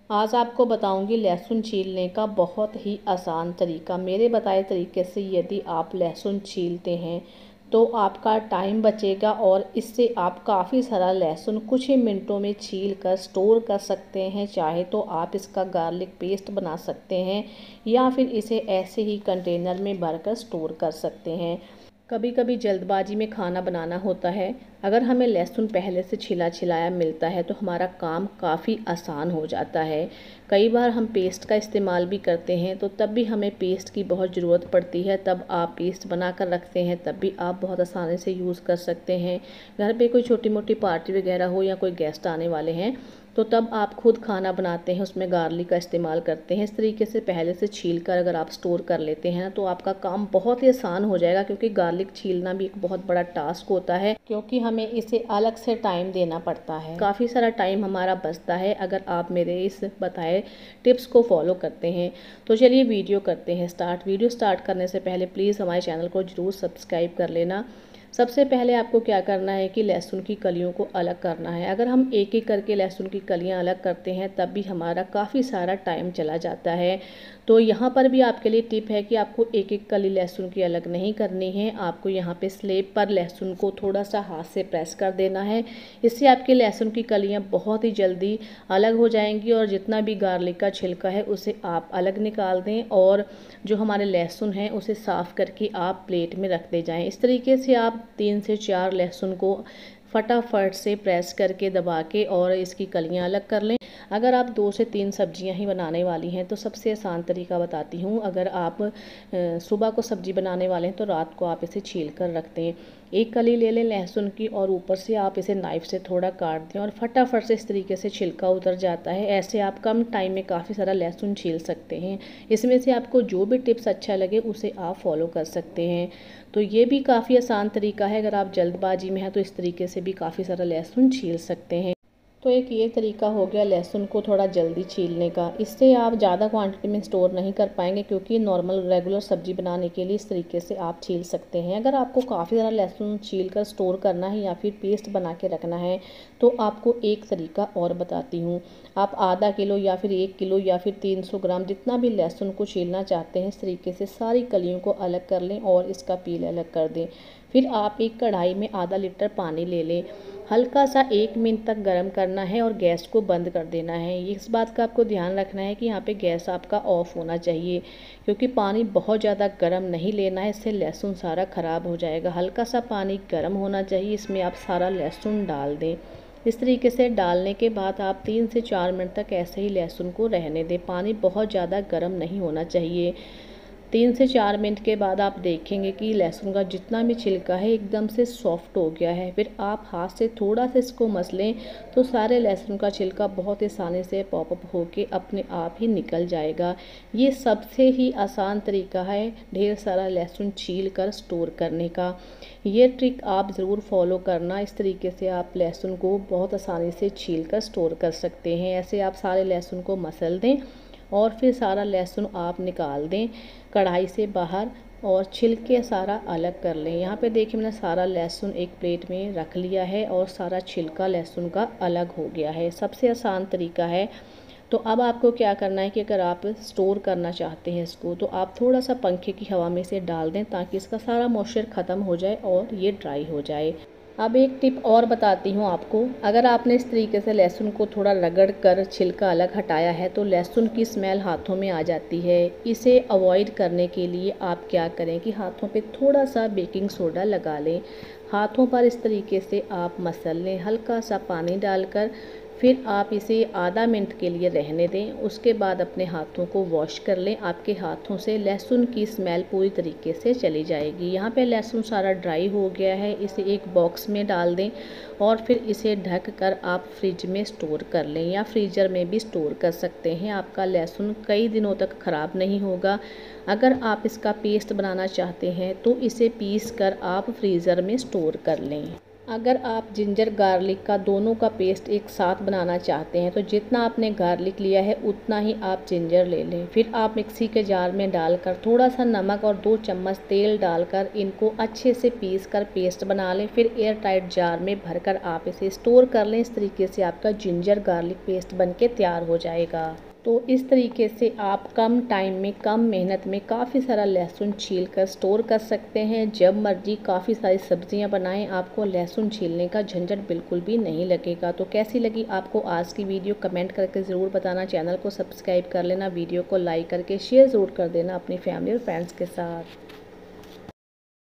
आज आपको बताऊंगी लहसुन छीलने का बहुत ही आसान तरीका। मेरे बताए तरीके से यदि आप लहसुन छीलते हैं तो आपका टाइम बचेगा और इससे आप काफ़ी सारा लहसुन कुछ ही मिनटों में छील कर स्टोर कर सकते हैं। चाहे तो आप इसका गार्लिक पेस्ट बना सकते हैं या फिर इसे ऐसे ही कंटेनर में भरकर स्टोर कर सकते हैं। कभी कभी जल्दबाजी में खाना बनाना होता है, अगर हमें लहसुन पहले से छिला छिलाया मिलता है तो हमारा काम काफ़ी आसान हो जाता है। कई बार हम पेस्ट का इस्तेमाल भी करते हैं तो तब भी हमें पेस्ट की बहुत ज़रूरत पड़ती है, तब आप पेस्ट बना कर रखते हैं तब भी आप बहुत आसानी से यूज़ कर सकते हैं। घर पे कोई छोटी मोटी पार्टी वगैरह हो या कोई गेस्ट आने वाले हैं तो तब आप खुद खाना बनाते हैं, उसमें गार्लिक का इस्तेमाल करते हैं। इस तरीके से पहले से छील कर अगर आप स्टोर कर लेते हैं तो आपका काम बहुत ही आसान हो जाएगा, क्योंकि गार्लिक छीलना भी एक बहुत बड़ा टास्क होता है, क्योंकि हमें इसे अलग से टाइम देना पड़ता है। काफ़ी सारा टाइम हमारा बचता है अगर आप मेरे इस बताए टिप्स को फॉलो करते हैं। तो चलिए वीडियो करते हैं स्टार्ट। वीडियो स्टार्ट करने से पहले प्लीज़ हमारे चैनल को ज़रूर सब्सक्राइब कर लेना। सबसे पहले आपको क्या करना है कि लहसुन की कलियों को अलग करना है। अगर हम एक एक करके लहसुन की कलियां अलग करते हैं तब भी हमारा काफ़ी सारा टाइम चला जाता है। तो यहाँ पर भी आपके लिए टिप है कि आपको एक एक कली लहसुन की अलग नहीं करनी है, आपको यहाँ पे स्लेब पर लहसुन को थोड़ा सा हाथ से प्रेस कर देना है। इससे आपके लहसुन की कलियाँ बहुत ही जल्दी अलग हो जाएंगी और जितना भी गार्लिक का छिलका है उसे आप अलग निकाल दें और जो हमारे लहसुन हैं उसे साफ़ करके आप प्लेट में रख दे जाएँ। इस तरीके से आप 3 से 4 लहसुन को फटाफट से प्रेस करके दबा के और इसकी कलियां अलग कर लें। अगर आप 2 से 3 सब्जियां ही बनाने वाली हैं तो सबसे आसान तरीका बताती हूँ। अगर आप सुबह को सब्जी बनाने वाले हैं तो रात को आप इसे छील कर रख दें। एक कली ले लें लहसुन की और ऊपर से आप इसे नाइफ से थोड़ा काट दें और फटाफट से इस तरीके से छिलका उतर जाता है। ऐसे आप कम टाइम में काफ़ी सारा लहसुन छील सकते हैं। इसमें से आपको जो भी टिप्स अच्छा लगे उसे आप फॉलो कर सकते हैं। तो ये भी काफ़ी आसान तरीका है, अगर आप जल्दबाजी में हैं तो इस तरीके से भी काफ़ी सारा लहसुन छील सकते हैं। तो एक ये तरीका हो गया लहसुन को थोड़ा जल्दी छीलने का। इससे आप ज़्यादा क्वांटिटी में स्टोर नहीं कर पाएंगे, क्योंकि नॉर्मल रेगुलर सब्जी बनाने के लिए इस तरीके से आप छील सकते हैं। अगर आपको काफ़ी ज़्यादा लहसुन छील कर स्टोर करना है या फिर पेस्ट बना के रखना है तो आपको एक तरीका और बताती हूँ। आप आधा किलो या फिर 1 किलो या फिर 300 ग्राम जितना भी लहसुन को छीलना चाहते हैं इस तरीके से सारी कलियों को अलग कर लें और इसका पील अलग कर दें। फिर आप एक कढ़ाई में आधा लीटर पानी ले लें, हल्का सा 1 मिनट तक गर्म करना है और गैस को बंद कर देना है। इस बात का आपको ध्यान रखना है कि यहाँ पे गैस आपका ऑफ होना चाहिए, क्योंकि पानी बहुत ज़्यादा गर्म नहीं लेना है, इससे लहसुन सारा ख़राब हो जाएगा। हल्का सा पानी गर्म होना चाहिए, इसमें आप सारा लहसुन डाल दें। इस तरीके से डालने के बाद आप 3 से 4 मिनट तक ऐसे ही लहसुन को रहने दें। पानी बहुत ज़्यादा गर्म नहीं होना चाहिए। 3 से 4 मिनट के बाद आप देखेंगे कि लहसुन का जितना भी छिलका है एकदम से सॉफ्ट हो गया है। फिर आप हाथ से थोड़ा सा इसको मसलें तो सारे लहसुन का छिलका बहुत आसानी से पॉपअप होके अपने आप ही निकल जाएगा। ये सबसे ही आसान तरीका है ढेर सारा लहसुन छील कर स्टोर करने का। ये ट्रिक आप ज़रूर फॉलो करना। इस तरीके से आप लहसुन को बहुत आसानी से छील कर स्टोर कर सकते हैं। ऐसे आप सारे लहसुन को मसल दें और फिर सारा लहसुन आप निकाल दें कढ़ाई से बाहर और छिलके सारा अलग कर लें। यहाँ पे देखिए मैंने सारा लहसुन एक प्लेट में रख लिया है और सारा छिलका लहसुन का अलग हो गया है। सबसे आसान तरीका है। तो अब आपको क्या करना है कि अगर आप स्टोर करना चाहते हैं इसको तो आप थोड़ा सा पंखे की हवा में इसे डाल दें ताकि इसका सारा मॉइस्चर ख़त्म हो जाए और ये ड्राई हो जाए। अब एक टिप और बताती हूँ आपको। अगर आपने इस तरीके से लहसुन को थोड़ा रगड़ कर छिलका अलग हटाया है तो लहसुन की स्मेल हाथों में आ जाती है। इसे अवॉइड करने के लिए आप क्या करें कि हाथों पे थोड़ा सा बेकिंग सोडा लगा लें। हाथों पर इस तरीके से आप मसल लें हल्का सा पानी डालकर। फिर आप इसे आधा मिनट के लिए रहने दें। उसके बाद अपने हाथों को वॉश कर लें। आपके हाथों से लहसुन की स्मेल पूरी तरीके से चली जाएगी। यहाँ पे लहसुन सारा ड्राई हो गया है। इसे एक बॉक्स में डाल दें और फिर इसे ढक कर आप फ्रिज में स्टोर कर लें या फ्रीज़र में भी स्टोर कर सकते हैं। आपका लहसुन कई दिनों तक ख़राब नहीं होगा। अगर आप इसका पेस्ट बनाना चाहते हैं तो इसे पीस कर आप फ्रीज़र में स्टोर कर लें। अगर आप जिंजर गार्लिक का दोनों का पेस्ट एक साथ बनाना चाहते हैं तो जितना आपने गार्लिक लिया है उतना ही आप जिंजर ले लें। फिर आप मिक्सी के जार में डालकर थोड़ा सा नमक और 2 चम्मच तेल डालकर इनको अच्छे से पीस कर पेस्ट बना लें। फिर एयर टाइट जार में भरकर आप इसे स्टोर कर लें। इस तरीके से आपका जिंजर गार्लिक पेस्ट बनके तैयार हो जाएगा। तो इस तरीके से आप कम टाइम में कम मेहनत में काफ़ी सारा लहसुन छील कर स्टोर कर सकते हैं। जब मर्जी काफ़ी सारी सब्जियां बनाएं, आपको लहसुन छीलने का झंझट बिल्कुल भी नहीं लगेगा। तो कैसी लगी आपको आज की वीडियो कमेंट करके ज़रूर बताना। चैनल को सब्सक्राइब कर लेना, वीडियो को लाइक करके शेयर ज़रूर कर देना अपनी फैमिली और फ्रेंड्स के साथ।